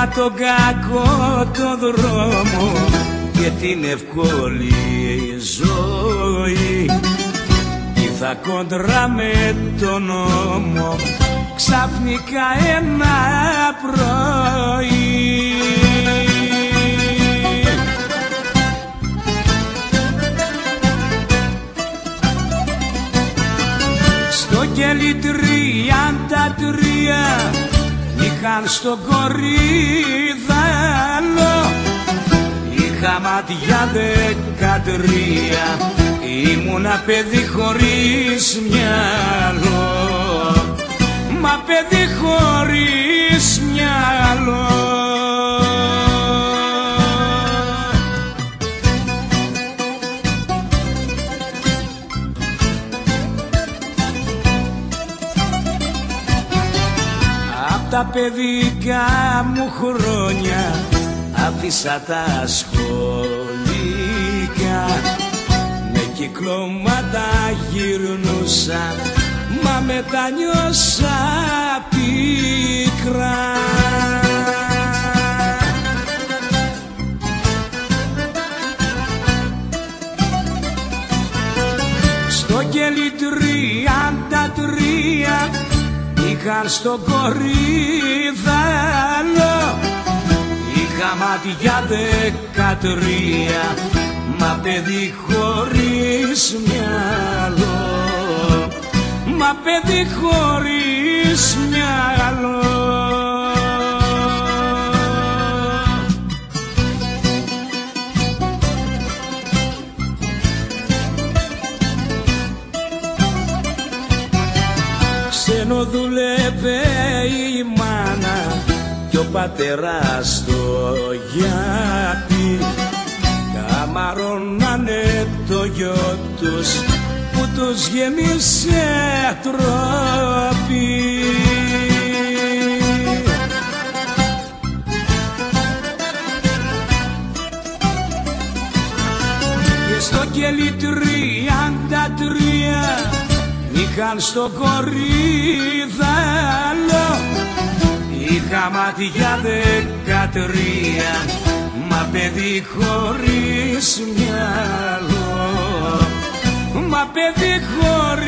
Έβλεπα τον κακό το δρόμο και την εύκολη ζωή. Ήρθα κόντρα με τον νόμο ξαφνικά ένα πρωί. Στο κελί 33 είχαν στον κορίδαλο, είχα μάτια 13, ήμουνα παιδί χωρίς μυαλό, μα παιδί χωρίς μυαλό. Απ' τα παιδικά μου χρόνια άφησα τα σχολικά, με κυκλώματα γυρνούσα, μα μετανιώσα πικρά. Στο κελί 33 είχαν στον κορίδαλο, είχα μάτια 13, μα παιδί χωρίς μυαλό, μα παιδί χωρίς μυαλό. Ξένο δούλευε η μάνα κι ο πατέρας το γιάπι, καμαρώνανε το γιο τους που τους γέμισε τρόπι. Και στο κελί 33 είχαν στον κορίδαλο, είχα μάτια 13, μα παιδί χωρίς μυαλό, μα παιδί χωρίς